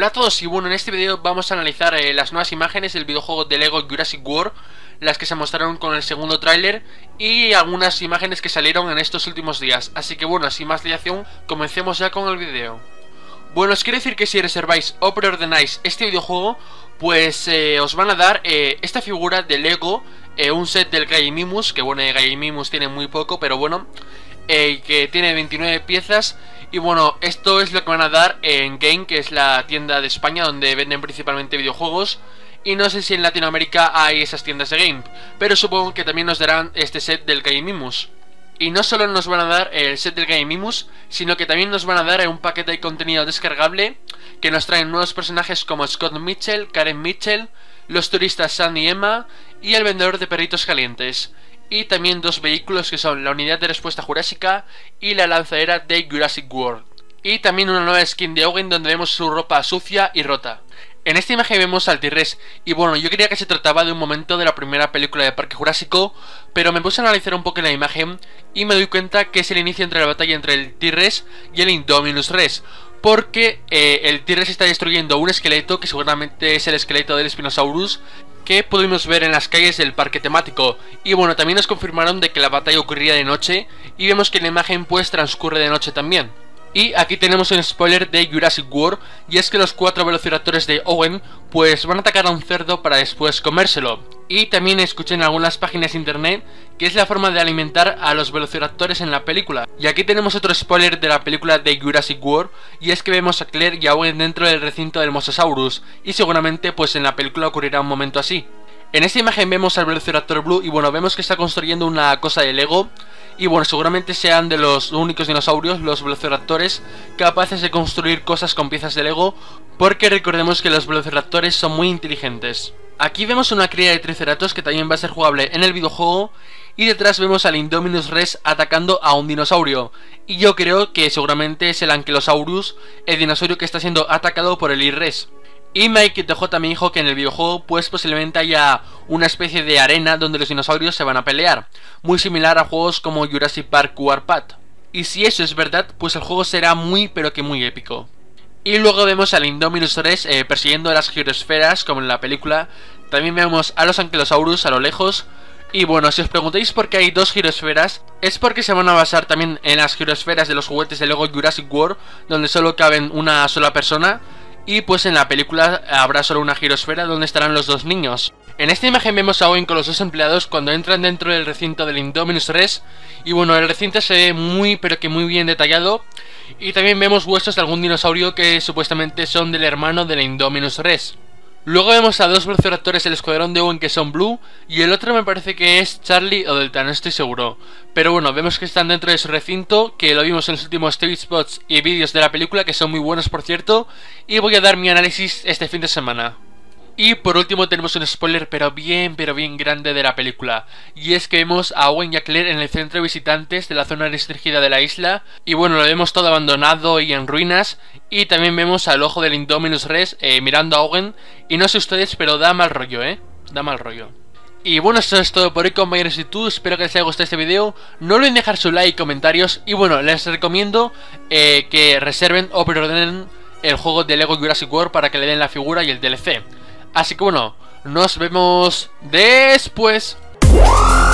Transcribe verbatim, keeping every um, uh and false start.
Hola a todos y bueno, en este vídeo vamos a analizar eh, las nuevas imágenes del videojuego de Lego Jurassic World, las que se mostraron con el segundo tráiler y algunas imágenes que salieron en estos últimos días. Así que bueno, sin más dilación, comencemos ya con el vídeo. Bueno, os quiero decir que si reserváis o preordenáis este videojuego, pues eh, os van a dar eh, esta figura de Lego, eh, un set del Gallimimus, que bueno, el Gallimimus tiene muy poco, pero bueno, eh, que tiene veintinueve piezas. Y bueno, esto es lo que van a dar en Game, que es la tienda de España donde venden principalmente videojuegos. Y no sé si en Latinoamérica hay esas tiendas de Game, pero supongo que también nos darán este set del Gallimimus. Y no solo nos van a dar el set del Gallimimus, sino que también nos van a dar un paquete de contenido descargable que nos traen nuevos personajes como Scott Mitchell, Karen Mitchell, los turistas Sam y Emma y el vendedor de perritos calientes. Y también dos vehículos que son la unidad de respuesta jurásica y la lanzadera de Jurassic World. Y también una nueva skin de Owen donde vemos su ropa sucia y rota. En esta imagen vemos al T-Rex y bueno, yo creía que se trataba de un momento de la primera película de Parque Jurásico, pero me puse a analizar un poco la imagen y me doy cuenta que es el inicio entre la batalla entre el T-Rex y el Indominus Rex. Porque eh, el T-Rex está destruyendo un esqueleto que seguramente es el esqueleto del Spinosaurus, que pudimos ver en las calles del parque temático. Y bueno, también nos confirmaron de que la batalla ocurría de noche y vemos que la imagen pues transcurre de noche también. Y aquí tenemos un spoiler de Jurassic World, y es que los cuatro velociraptores de Owen pues van a atacar a un cerdo para después comérselo. Y también escuché en algunas páginas de internet que es la forma de alimentar a los velociraptores en la película. Y aquí tenemos otro spoiler de la película de Jurassic World, y es que vemos a Claire y a Owen dentro del recinto del Mosasaurus, y seguramente pues en la película ocurrirá un momento así. En esta imagen vemos al Velociraptor Blue y bueno, vemos que está construyendo una cosa de Lego. Y bueno, seguramente sean de los únicos dinosaurios, los velociraptores, capaces de construir cosas con piezas de Lego, porque recordemos que los velociraptores son muy inteligentes. Aquí vemos una cría de Triceratops que también va a ser jugable en el videojuego, y detrás vemos al Indominus Rex atacando a un dinosaurio. Y yo creo que seguramente es el Ankylosaurus, el dinosaurio que está siendo atacado por el T-Rex. Y Mike T J me dijo que en el videojuego pues posiblemente haya una especie de arena donde los dinosaurios se van a pelear, muy similar a juegos como Jurassic Park Warpath. Y si eso es verdad, pues el juego será muy pero que muy épico. Y luego vemos al Indominus Rex eh, persiguiendo las girosferas como en la película. También vemos a los Ankylosaurus a lo lejos. Y bueno, si os preguntáis por qué hay dos girosferas, es porque se van a basar también en las girosferas de los juguetes de Lego Jurassic World, donde solo caben una sola persona. Y pues en la película habrá solo una girosfera donde estarán los dos niños. En esta imagen vemos a Owen con los dos empleados cuando entran dentro del recinto del Indominus Rex. Y bueno, el recinto se ve muy pero que muy bien detallado. Y también vemos huesos de algún dinosaurio que supuestamente son del hermano del Indominus Rex. Luego vemos a dos velociraptores del escuadrón de Owen que son Blue, y el otro me parece que es Charlie o Delta, no estoy seguro. Pero bueno, vemos que están dentro de su recinto, que lo vimos en los últimos T V spots y vídeos de la película, que son muy buenos por cierto, y voy a dar mi análisis este fin de semana. Y por último tenemos un spoiler pero bien pero bien grande de la película, y es que vemos a Owen y a Claire en el centro de visitantes de la zona restringida de la isla. Y bueno, lo vemos todo abandonado y en ruinas. Y también vemos al ojo del Indominus Rex eh, mirando a Owen. Y no sé ustedes, pero da mal rollo, eh, da mal rollo. Y bueno, esto es todo por hoy, compañeros y YouTube. Espero que les haya gustado este video. No olviden dejar su like y comentarios. Y bueno, les recomiendo eh, que reserven o preordenen el juego de Lego Jurassic World para que le den la figura y el D L C. Así que bueno, nos vemos después.